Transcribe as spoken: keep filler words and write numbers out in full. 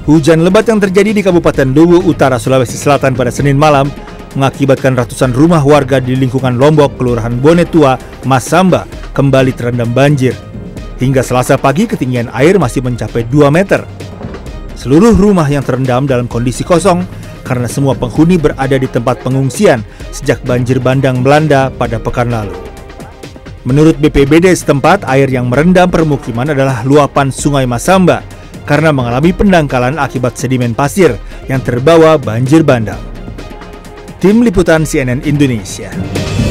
Hujan lebat yang terjadi di Kabupaten Luwu Utara, Sulawesi Selatan pada Senin malam mengakibatkan ratusan rumah warga di lingkungan Lombok, Kelurahan Bonetua, Masamba kembali terendam banjir. Hingga Selasa pagi ketinggian air masih mencapai dua meter. Seluruh rumah yang terendam dalam kondisi kosong karena semua penghuni berada di tempat pengungsian sejak banjir bandang melanda pada pekan lalu. Menurut B P B D setempat, air yang merendam permukiman adalah luapan Sungai Masamba karena mengalami pendangkalan akibat sedimen pasir yang terbawa banjir bandang. Tim Liputan C N N Indonesia.